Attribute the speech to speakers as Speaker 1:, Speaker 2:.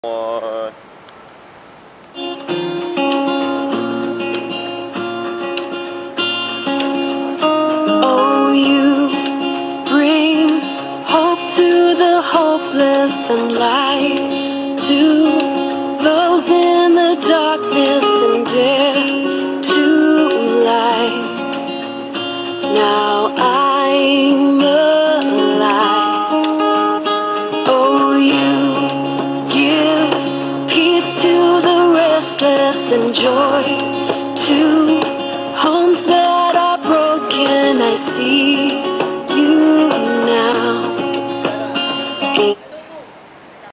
Speaker 1: One.
Speaker 2: Oh, you bring hope to the hopeless and light to those in the darkness and dare to light. Now I'm alive. Oh, you give peace to the restless and joy to homes that are broken. I see